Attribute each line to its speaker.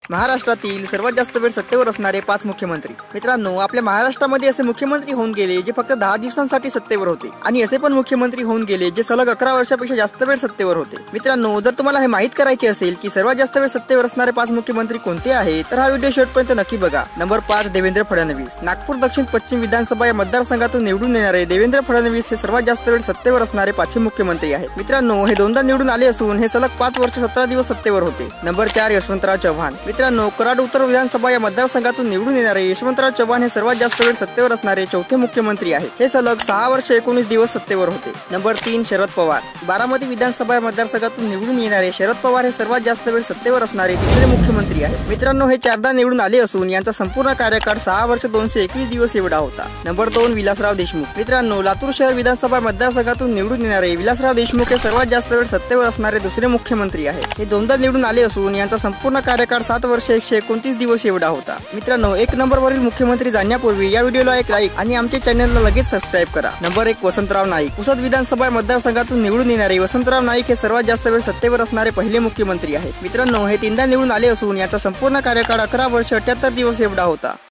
Speaker 1: महाराष्ट्रातील सर्वात जास्त वेळ सत्तेवर असणारे 5 मुख्यमंत्री। मित्रांनो, आपल्या महाराष्ट्रामध्ये असे मुख्यमंत्री होऊन गेले जे फक्त 10 दिवसांसाठी सत्तेवर होते आणि असे पण मुख्यमंत्री होऊन गेले जे सलग 11 वर्षापेक्षा जास्त वेळ सत्तेवर होते। मित्रांनो, जर तुम्हाला हे माहित करायचे असेल की सर्वात जास्त वेळ सत्तेवर असणारे 5 मुख्यमंत्री कोणते आहेत तर हा व्हिडिओ शेवटपर्यंत नक्की बघा। नंबर 5 देवेंद्र फडणवीस। नागपूर दक्षिण पश्चिम विधानसभा या मतदारसंघातून निवडून येणारे देवेंद्र फडणवीस हे सर्वात जास्त वेळ सत्तेवर असणारे 5 मुख्यमंत्री आहेत। मित्रांनो, हे दोनदा निवडून आले असून हे सलग 5 वर्ष 17 दिवस सत्तेवर होते। नंबर 4 यशवंतराव चव्हाण। मित्रांनो, कराड उत्तर विधानसभा या मतदारसंघातून निवडून येणारे यशवंतराव चव्हाण हे सर्वात जास्त वेळ सत्तेवर असणारे चौथे मुख्यमंत्री आहेत। हे सलग 6 वर्ष 19 दिवस सत्तेवर होते। नंबर 3 शरद पवार। बारामती विधानसभा या मतदारसंघातून निवडून येणारे शरद पवार हे सर्वात जास्त वेळ सत्तेवर असणारे तिसरे मुख्यमंत्री आहेत। मित्रांनो, हे 4दा निवडून आले असून यांचा संपूर्ण कार्यकाळ 6 वर्ष 221 दिवस एवढा होता। नंबर 2 विलासराव देशमुख। मित्रांनो, लातूर शहर विधानसभा मतदारसंघातून निवडून येणारे विलासराव देशमुख हे सर्वात जास्त वेळ सत्तेवर असणारे दुसरे मुख्यमंत्री आहेत। हे दोनदा निवडून आले असून यांचा संपूर्ण कार्यकाळ 7 वर्ष 129 दिवस एवढा होता। मित्रांनो, 1 नंबरवरील मुख्यमंत्री जाणण्यापूर्वी या व्हिडिओला एक लाईक आणि आमच्या चॅनलला लगेच सबस्क्राईब करा। नंबर 1 वसंतराव नाईक। पुसद विधानसभा मतदारसंघातून निवडून येणारे वसंतराव नाईक हे सर्वात जास्त वेळ सत्तेवर असणारे पहिले मुख्यमंत्री आहेत। मित्रांनो, हे 3दा निवडून आले असून याचा संपूर्ण कार्यकाळ 11 वर्ष 78 दिवस एवढा होता।